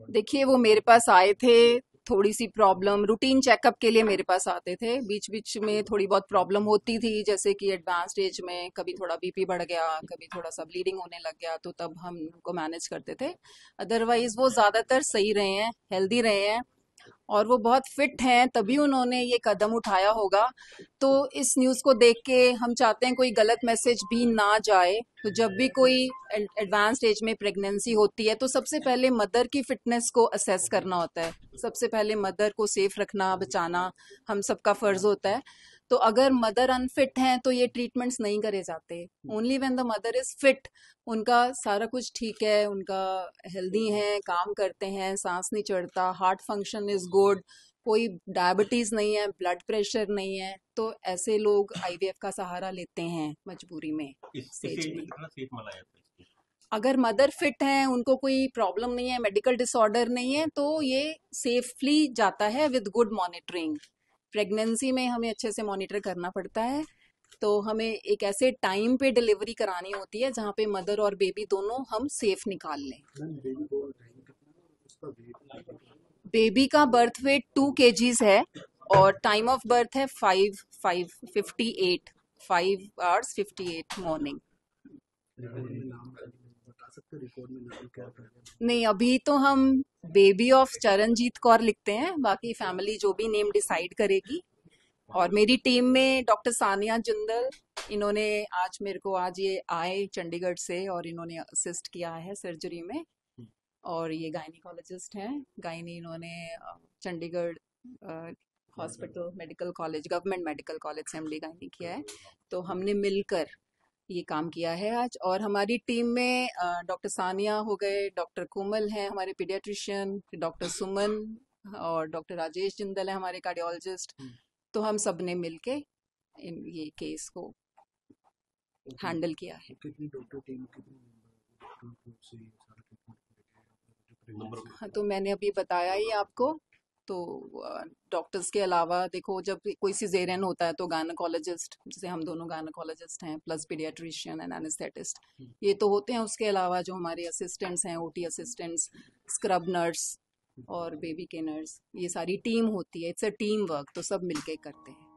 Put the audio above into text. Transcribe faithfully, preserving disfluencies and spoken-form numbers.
देखिए, वो मेरे पास आए थे, थोड़ी सी प्रॉब्लम, रूटीन चेकअप के लिए मेरे पास आते थे। बीच बीच में थोड़ी बहुत प्रॉब्लम होती थी, जैसे कि एडवांस स्टेज में कभी थोड़ा बीपी बढ़ गया, कभी थोड़ा सा ब्लीडिंग होने लग गया, तो तब हम उनको मैनेज करते थे। अदरवाइज वो ज्यादातर सही रहे हैं, हेल्दी रहे हैं, और वो बहुत फिट हैं, तभी उन्होंने ये कदम उठाया होगा। तो इस न्यूज़ को देख के हम चाहते हैं कोई गलत मैसेज भी ना जाए। तो जब भी कोई एडवांस स्टेज में प्रेगनेंसी होती है, तो सबसे पहले मदर की फिटनेस को असेस करना होता है। सबसे पहले मदर को सेफ रखना, बचाना हम सबका फर्ज होता है। तो अगर मदर अनफिट हैं तो ये ट्रीटमेंट्स नहीं करे जाते। Only when the mother is fit, उनका सारा कुछ ठीक है, उनका हेल्दी है, काम करते हैं, सांस नहीं चढ़ता, हार्ट फंक्शन इज गुड, कोई डायबिटीज नहीं है, ब्लड प्रेशर नहीं है, तो ऐसे लोग आईवीएफ का सहारा लेते हैं मजबूरी में, इस इस स्टेज एज में में। कितना सेफ माना जाता है इसको? अगर मदर फिट है, उनको कोई प्रॉब्लम नहीं है, मेडिकल डिसऑर्डर नहीं है, तो ये सेफली जाता है विद गुड मॉनिटरिंग। प्रेगनेंसी में हमें अच्छे से मॉनिटर करना पड़ता है। तो हमें एक ऐसे टाइम पे डिलीवरी करानी होती है जहाँ पे मदर और बेबी दोनों हम सेफ निकाल लें। बेबी का बर्थ वेट टू केजीज है, और टाइम ऑफ बर्थ है five five fifty eight, five hours fifty eight morning. नहीं, अभी तो हम बेबी ऑफ चरणजीत कौर लिखते हैं, बाकी फैमिली जो भी नेम डिसाइड करेगी। और मेरी टीम में डॉक्टर सानिया जिंदल, इन्होंने आज मेरे को आज ये आए चंडीगढ़ से और इन्होंने असिस्ट किया है सर्जरी में। और ये गायनिकोलॉजिस्ट हैं, गायनी इन्होंने अ, Chandigarh hospital medical college, government medical college से एमडी गायनी किया है। तो हमने मिलकर ये काम किया है आज। और हमारी टीम में डॉक्टर सानिया हो गए, डॉक्टर कोमल हैं हमारे पीडियाट्रिशियन, डॉक्टर सुमन और डॉक्टर राजेश जिंदल है हमारे कार्डियोलॉजिस्ट। तो हम सब ने मिलके इन ये केस को हैंडल किया है। नंबर ऑफ हाँ, तो मैंने अभी बताया ही आपको। तो डॉक्टर्स के अलावा देखो, जब कोई सिजेरियन होता है तो गायनेकोलॉजिस्ट, जैसे हम दोनों गायनेकोलॉजिस्ट हैं, प्लस पीडियाट्रिशियन एंड एनेस्थेटिस्ट, ये तो होते हैं। उसके अलावा जो हमारे असिस्टेंट्स हैं, ओटी असिस्टेंट्स, स्क्रब नर्स और बेबी के नर्स, ये सारी टीम होती है। इट्स अ टीम वर्क, तो सब मिलके करते हैं।